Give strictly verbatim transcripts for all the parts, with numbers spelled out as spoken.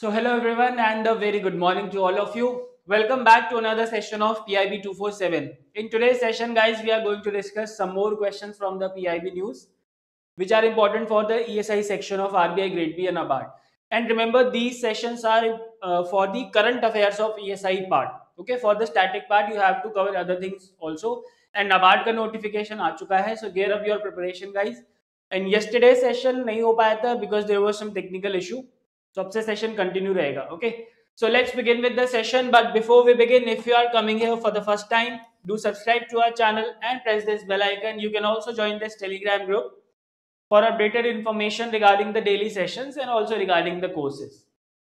So hello everyone and a very good morning to all of you. Welcome back to another session of P I B two forty-seven. In today's session guys, we are going to discuss some more questions from the P I B news which are important for the E S I section of R B I Grade B and NABARD. And remember, these sessions are uh, for the current affairs of E S I part. Okay, for the static part you have to cover other things also. And NABARD का notification आ चुका है, so gear up your preparation guys. And yesterday session नहीं हो पाया था because there was some technical issue. So अब से session continue रहेगा. Okay. So let's begin with the session. But before we begin, if you are coming here for the first time, do subscribe to our channel and press this bell icon. You can also join this Telegram group for updated information regarding the daily sessions and also regarding the courses.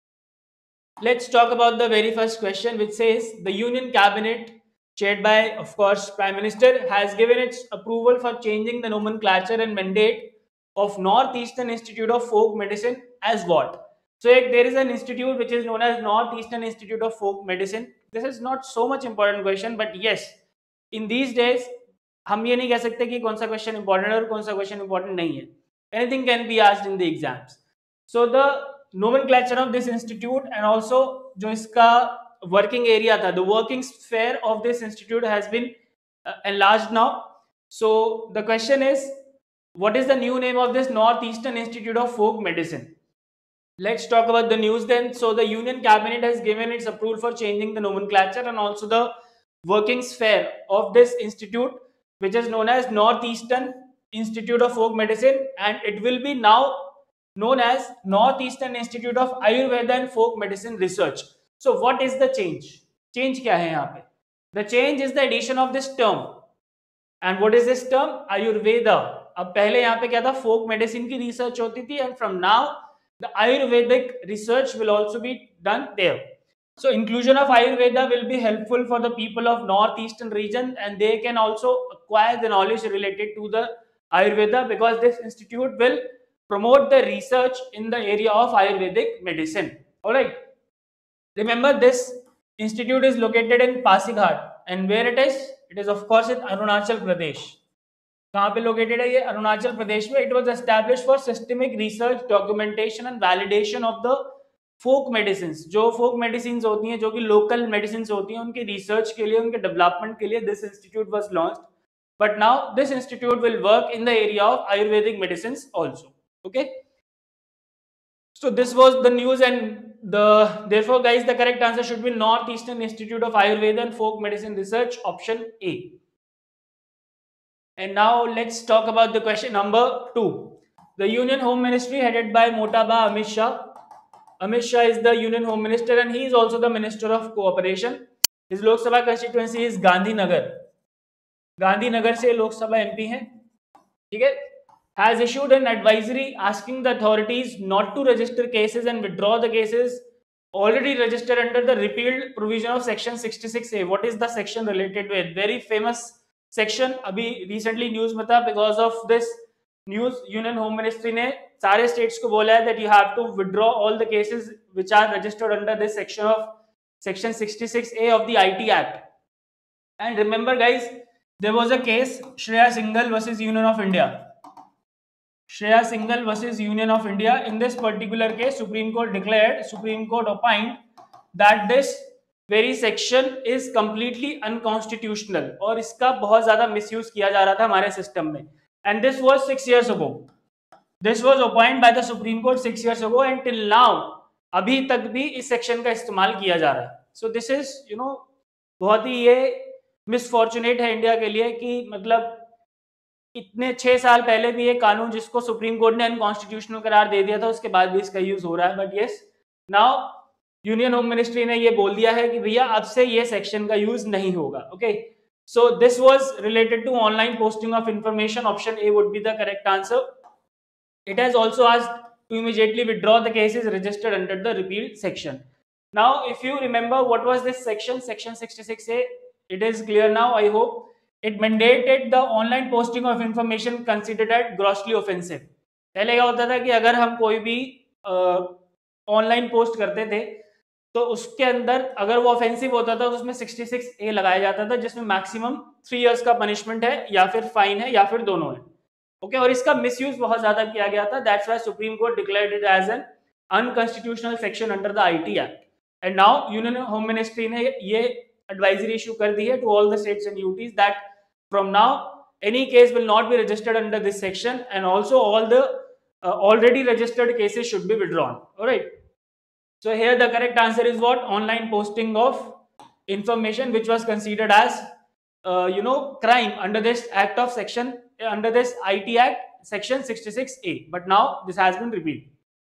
Let's talk about the very first question, which says the Union Cabinet, chaired by, of course, Prime Minister, has given its approval for changing the nomenclature and mandate of Northeastern Institute of Folk Medicine as what? So there is an institute which is known as Northeastern Institute of Folk Medicine. This is not so much important question, but yes, in these days हम ये नहीं कह सकते कि कौन सा question important है और कौन सा क्वेश्चन इंपॉर्टेंट नहीं है. Anything can be asked in the exams. So the nomenclature of this institute and also जो इसका working area था, the working sphere of this institute has been uh, enlarged now. So the question is, what is the new name of this Northeastern Institute of Folk Medicine? Let's talk about the news then. So the Union Cabinet has given its approval for changing the nomenclature and also the working sphere of this institute, which is known as Northeastern Institute of Folk Medicine, and it will be now known as Northeastern Institute of Ayurveda and Folk Medicine Research. So what is the change? Change क्या है यहाँ पे? The change is the addition of this term. And what is this term? Ayurveda. अब पहले यहाँ पे क्या था? Folk medicine की research होती थी, and from now the Ayurvedic research will also be done there. So inclusion of Ayurveda will be helpful for the people of northeastern region, and they can also acquire the knowledge related to the Ayurveda, because this institute will promote the research in the area of Ayurvedic medicine. All right. Remember, this institute is located in Pasighat, and where it is? It is of course in Arunachal Pradesh. कहाँ पे located है ये? अरुणाचल प्रदेश में. It was established for systemic research, documentation and validation of the folk medicine. जो folk medicine होती हैं, जो कि लोकल मेडिसिन होती हैं, उनकी रिसर्च के लिए, उनके डेवलपमेंट के लिए this institute was launched. But now this institute will work in the area of Ayurvedic medicine also. Okay, so this was the news, and the therefore guys the correct answer should be Northeastern Institute of Ayurveda and Folk Medicine Research, option A. And now let's talk about the question number two. The Union Home Ministry headed by Motaba Amit Shah. Amit Shah is the Union Home Minister and he is also the Minister of Cooperation. His Lok Sabha constituency is Gandhinagar. Gandhinagar से लोक सभा MP हैं, ठीक है. Has issued an advisory asking the authorities not to register cases and withdraw the cases already registered under the repealed provision of section sixty-six A. What is the section related with? Very famous section. अभी recently news में था. Because of this news union home ministry ने सारे states को बोला है that you have to withdraw all the cases which are registered under this section of section sixty-six A of the I T Act. And remember guys, there was a case Shreya Singhal versus Union of India. Shreya Singhal versus Union of India. In this particular case, Supreme Court declared, Supreme Court opined that this very section is completely unconstitutional, और इसका बहुत ज्यादा misuse किया जा रहा था हमारे system में. And this was six years ago. This was appointed by the Supreme Court six years ago, and till now अभी तक भी इस सेक्शन का इस्तेमाल किया जा रहा है. So this is you know बहुत ही ये मिसफॉर्चुनेट है इंडिया के लिए कि मतलब इतने छह साल पहले भी ये कानून जिसको सुप्रीम कोर्ट ने अनकॉन्स्टिट्यूशनल करार दे दिया था, उसके बाद भी इसका यूज हो रहा है. But yes, now union home ministry ने ये बोल दिया है कि भैया अब से ये सेक्शन का यूज नहीं होगा. Okay, so this was related to online posting of information. Option A would be the correct answer. It has also asked to immediately withdraw the cases registered under the repealed section. Now if you remember what was this section, section sixty-six A, it is clear now, I hope. It mandated the online posting of information considered as grossly offensive. पहले क्या होता था कि अगर हम कोई भी online uh, post करते थे तो उसके अंदर अगर वो ऑफेंसिव होता था तो उसमें sixty-six A लगाया जाता था, जिसमें मैक्सिमम थ्री इयर्स का पनिशमेंट है या फिर फाइन है या फिर दोनों है. ओके, और इसका मिसयूज बहुत ज्यादा किया गया था. That's why Supreme Court declared it as an unconstitutional section under the IT act. And now union home ministry ने ये एडवाइजरी इशू कर दी है to all the states and UTs that from now any case will not be registered under this section, and also all the uh, already registered cases should be withdrawn. All right, so here the correct answer is what? Online posting of information which was considered as uh, you know crime under this act of section uh, under this I T Act section sixty-six A, but now this has been repealed.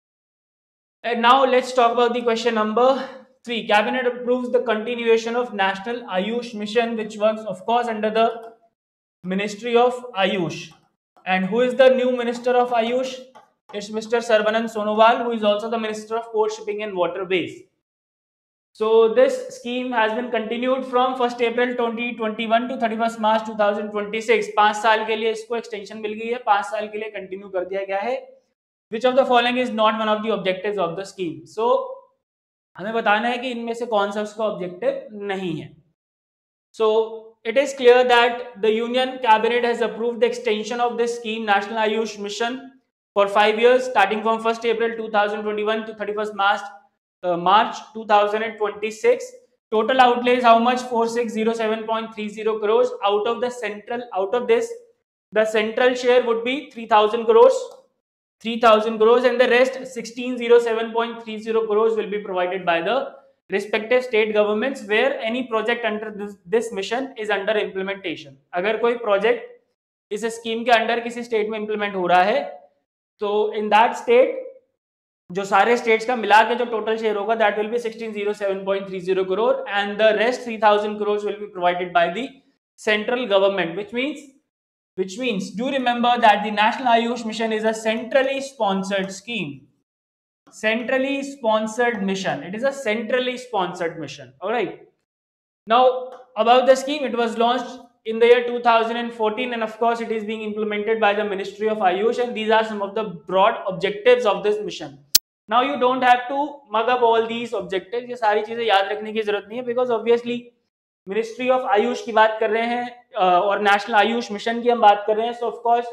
And now let's talk about the question number three. Cabinet approves the continuation of National Ayush Mission, which works of course under the Ministry of Ayush. And who is the new Minister of Ayush? It's Mister Sarbanand Sonowal, who is also the Minister of Port Shipping and Waterways. So this scheme has been continued from first April twenty twenty-one to thirty-first March twenty twenty-six. पांच साल के लिए इसको extension मिल गई है, पांच साल के लिए कंटिन्यू कर दिया गया है. Which of the following is not one of the objectives of the scheme? So हमें बताना है कि इनमें से कौन सा उसका ऑब्जेक्टिव नहीं है. So it is clear that the Union Cabinet has approved the extension of this scheme, National Ayush Mission, for five years, starting from first April twenty twenty-one to thirty-first March uh, March twenty twenty-six. Total outlay is how much? four thousand six hundred seven point three zero crores. Out of the central, out of this, the central share would be three thousand crores, three thousand crores, and the rest sixteen hundred seven point three zero crores will be provided by the respective state governments where any project under this, this mission is under implementation. अगर कोई project इस scheme के under किसी state में implement हो रहा है तो इन दैट स्टेट जो सारे स्टेट्स का मिला के जो टोटल शेयर होगा that will be sixteen hundred seven point three zero crore, and the rest three thousand crore will be provided by the central government, which means which means do remember that the National Ayush Mission is a centrally sponsored scheme. Centrally sponsored mission. It is a centrally sponsored mission. All right. Now about the scheme, it was launched in the year two thousand fourteen, and of course it is being implemented by the Ministry of Ayush, and these are some of the broad objectives of this mission. Now you don't have to mug up all these objectives. ये सारी चीजें याद रखने की जरूरत नहीं है, because obviously ministry of Ayush की बात कर रहे हैं और नेशनल आयुष मिशन की हम बात कर रहे हैं. So of course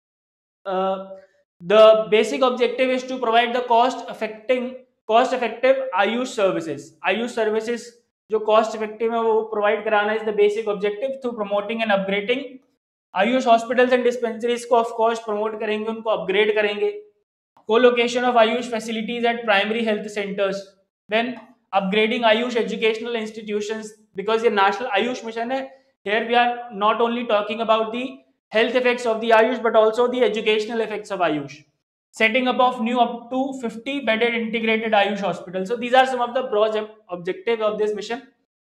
the basic objective is to provide the cost affecting cost effective Ayush services. Ayush services जो कॉस्ट इफेक्टिव है वो प्रोवाइड कराना is the basic objective through promoting and upgrading Ayush hospitals and dispensaries को ऑफ कोर्स प्रमोट करेंगे, उनको upgrade करेंगे. Colocation of Ayush facilities at primary health centres, then upgrading Ayush educational institutions, because ये national Ayush mission है. Here we are not only talking about the health effects of the Ayush but also the educational effects of Ayush. Setting up of new up to fifty bedded integrated Ayush hospitals. So these are some of the broad objectives of this mission.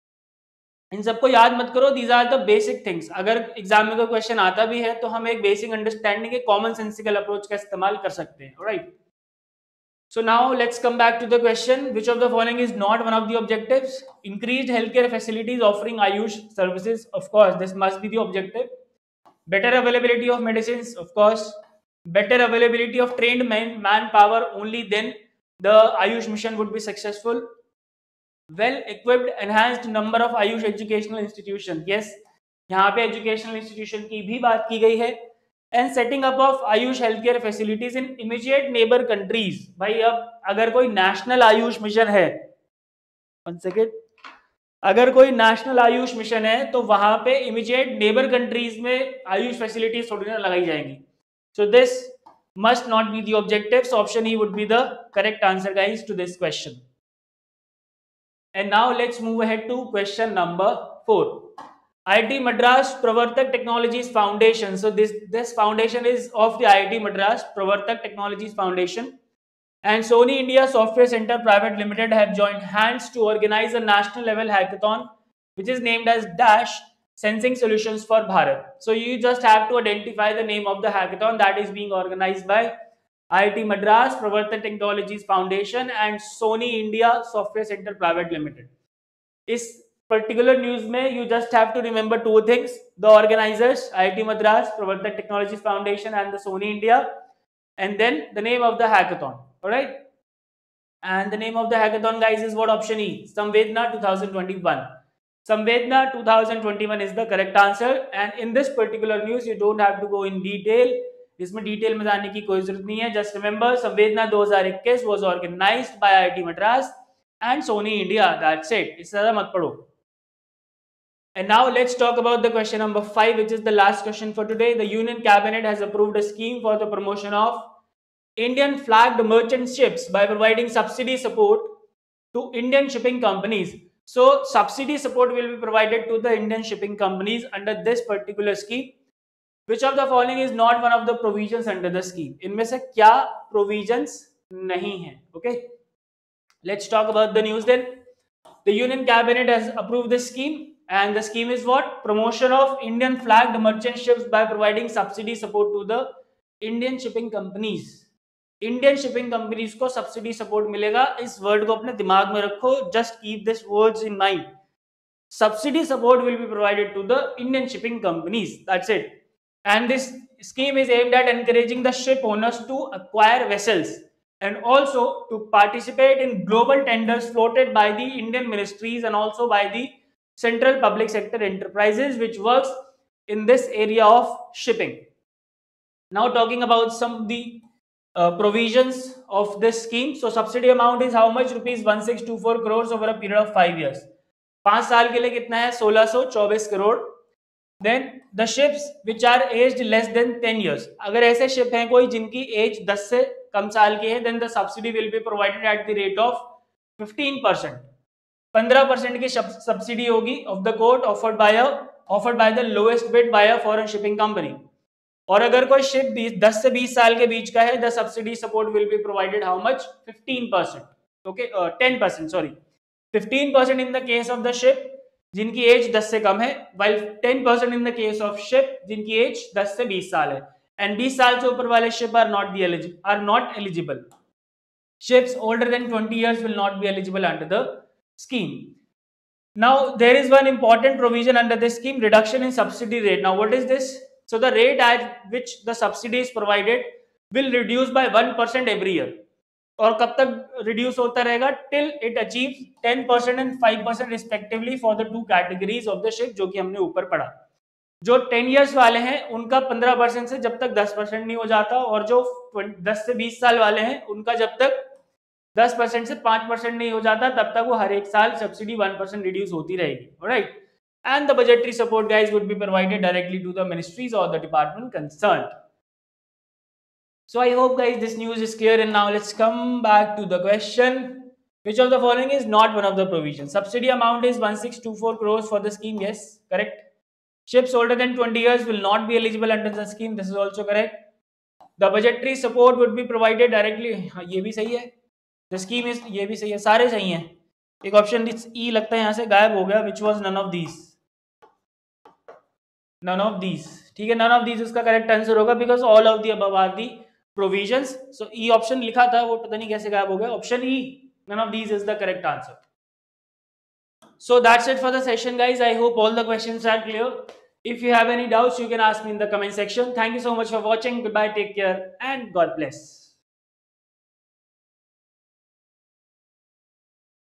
इन सबको याद मत करो, these are the basic things. अगर exam में कोई question आता भी है तो हम एक बेसिक अंडरस्टैंडिंग के कॉमन सेंसिकल अप्रोच का इस्तेमाल कर सकते हैं. Right. So now let's come back to the question, which of the following is not one of the objectives? Increased healthcare facilities offering Ayush services, of course this must be the objective. Better availability of medicines, of course. Better availability of trained man manpower, only then the Ayush mission would be successful. Well equipped enhanced number of Ayush educational institutions, yes, यहाँ पे educational institution की भी बात की गई है. And setting up of Ayush healthcare facilities in immediate neighbor countries. भाई अब अगर कोई national Ayush mission है, one second, अगर कोई national Ayush mission है तो वहां पे immediate neighbor countries में Ayush facilities थोड़ी ना लगाई जाएंगी. So this must not be the objective. So option E would be the correct answer, guys, to this question. And now let's move ahead to question number four. I I T Madras Pravartak Technologies Foundation. So this, this foundation is of the I I T Madras Pravartak Technologies Foundation, and Sony India Software Center Private Limited have joined hands to organize a national level hackathon, which is named as Dash Sensing Solutions for Bharat. So you just have to identify the name of the hackathon that is being organized by I I T Madras Pravartak Technologies Foundation and Sony India Software Center Private Limited. इस particular news में you just have to remember two things: the organizers I I T Madras Pravartak Technologies Foundation and the Sony India, and then the name of the hackathon. All right, and the name of the hackathon, guys, is what? Option E, Samvedna twenty twenty-one. Samvedna twenty twenty-one is the correct answer. And in this particular news, you don't have to go in detail. इसमें detail में जाने की कोई जरूरत नहीं है. Just remember संवेदना दो हज़ार इक्कीस was organised by IIT Madras and Sony India. That's it. इससे ज्यादा मत पढ़ो. And now let's talk about the question number five, which is the last question for today. The Union Cabinet has approved a scheme for the promotion of Indian flagged merchant ships by providing subsidy support to Indian shipping companies. So subsidy support will be provided to the Indian shipping companies under this particular scheme. Which of the following is not one of the provisions under the scheme? इनमें से क्या provisions नहीं है? Okay. Let's talk about the news then. The Union Cabinet has approved this scheme, and the scheme is what? Promotion of Indian flagged merchant ships by providing subsidy support to the Indian shipping companies. Indian shipping companies को subsidy support मिलेगा. इस word को अपने दिमाग में रखो. Just keep this words in mind. Subsidy support will be provided to the Indian shipping companies. That's it. And this scheme is aimed at encouraging the ship owners to acquire vessels and also to participate in global tenders floated by the Indian ministries and also by the central public sector enterprises which works in this area of shipping. Now talking about some of the uh, provisions of this scheme. So subsidy amount is how much? Rupees one six two four crores over a period of five years. पांच साल के लिए कितना है? सोलह सौ चौबीस crore. Then the ships which are aged less than ten years. अगर ऐसे शिप हैं कोई जिनकी एज दस से कम साल की है, then the subsidy will be provided at the rate of fifteen percent. पंद्रह परसेंट की सब्सिडी होगी of the quote offered by a offered by the lowest bid by a foreign shipping company. और अगर कोई शिप दस से बीस साल के बीच का है, the subsidy support will be provided how much? fifteen percent. Okay, uh, ten percent sorry. fifteen percent in the case of the ship जिनकी एज दस से कम है, while ten percent in the case of ship जिनकी age दस से बीस साल है. And बीस साल से ऊपर वाले ship are not the eligible are not eligible. Ships older than twenty years will not be eligible under the scheme. Now there is one important provision under this scheme, reduction in subsidy rate. Now what is this? So the rate at which the subsidy is provided will reduce by one percent every year. और कब तक reduce होता रहेगा? Till it achieve ten percent and five percent respectively for the two categories of the ship, जो कि हमने ऊपर पढ़ा. जो टेन इयर्स वाले हैं उनका पंद्रह परसेंट से जब तक दस परसेंट नहीं हो जाता, और जो दस से बीस साल वाले हैं उनका जब तक दस परसेंट से पांच परसेंट नहीं हो जाता तब तक वो हर एक साल सब्सिडी वन परसेंट रिड्यूस होती रहेगी. Alright. And the budgetary support guys would be provided directly to the ministries और the department concerned. So I hope guys this news is clear, and now let's come back to the question. Which of the following is not one of the provisions? Subsidy amount is one six two four crores for the scheme. Yes, correct. Ships older than twenty years will not be eligible under the scheme. This is also correct. The budgetary support would be provided directly. हाँ, ये भी सही है. The scheme is ये भी सही है. सारे सही हैं. एक ऑप्शन ई लगता है यहाँ से गायब हो गया. Which was none of these. None of these. ठीक है, none of these इसका correct answer होगा because all of the above are the provisions. So E option लिखा था, वो पता नहीं कैसे गायब हो गया. Option E, none of these is the correct answer. So that's it for the session guys. I hope all the questions are clear. If you have any doubts, you can ask me in the comment section. Thank you so much for watching. Goodbye, take care, and God bless.